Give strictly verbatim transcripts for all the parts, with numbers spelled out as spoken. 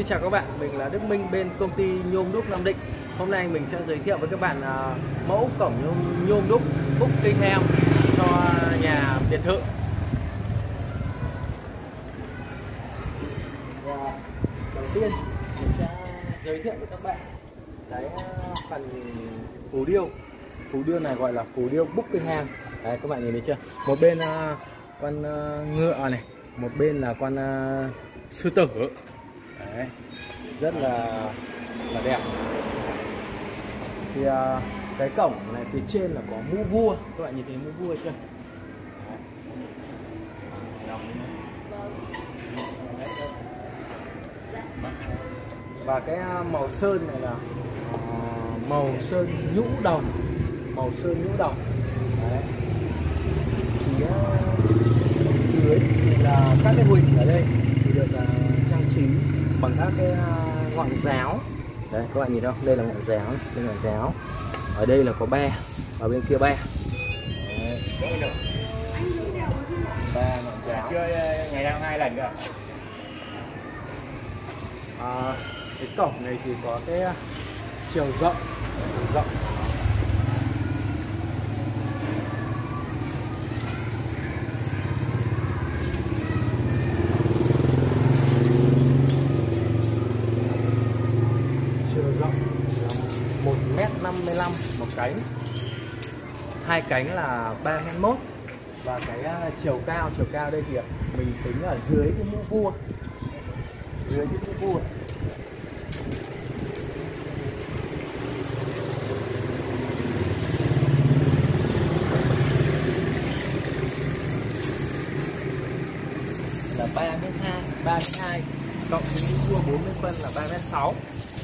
Xin chào các bạn, mình là Đức Minh bên công ty nhôm đúc Nam Định. Hôm nay mình sẽ giới thiệu với các bạn uh, mẫu cổng nhôm, nhôm đúc Buckingham cho nhà biệt thự. Và đầu tiên mình sẽ giới thiệu với các bạn cái uh, phần phù điêu. Phù điêu này gọi là phù điêu Buckingham. Đấy, các bạn nhìn thấy chưa? Một bên uh, con uh, ngựa này, một bên là con uh, sư tử. Đấy, rất là là đẹp. Thì uh, cái cổng này phía trên là có mũ vua, các bạn nhìn thấy mũ vua chưa? Đấy. Và cái màu sơn này là uh, màu sơn nhũ đồng, màu sơn nhũ đồng. Đấy. Thì uh, dưới là các cái huỳnh ở đây thì được uh, trang trí bằng các cái uh, ngọn giáo. Đấy, các bạn nhìn không? Đây là ngọn giáo, đây là ngọn giáo. Ở đây là có be, ở bên kia be. Đấy. Ba ngọn giáo. Chơi ngày nào hai lần rồi. À, cái cổng này thì có cái chiều rộng, chiều rộng. Chiều rộng một mét năm mươi lăm một cánh, hai cánh là ba mét mốt. Và cái uh, chiều cao, chiều cao đây thì mình tính ở dưới cái mũ vua, dưới cái mũ vua. Là ba mét hai, ba mét hai cộng với mũ vua bốn mươi phân là ba mét sáu.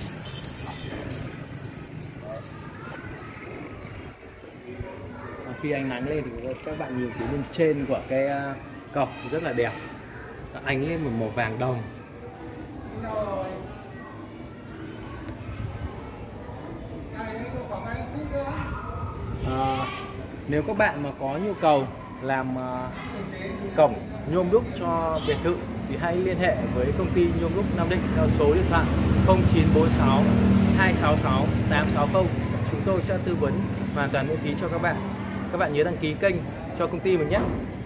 Khi ánh nắng lên thì các bạn nhìn thấy bên trên của cái cổng rất là đẹp, nó ánh lên một màu vàng đồng. À, nếu các bạn mà có nhu cầu làm uh, cổng nhôm đúc cho biệt thự thì hãy liên hệ với công ty nhôm đúc Nam Định theo số điện thoại không chín bốn sáu hai sáu sáu tám sáu không. Chúng tôi sẽ tư vấn hoàn toàn miễn phí cho các bạn. Các bạn nhớ đăng ký kênh cho công ty mình nhé.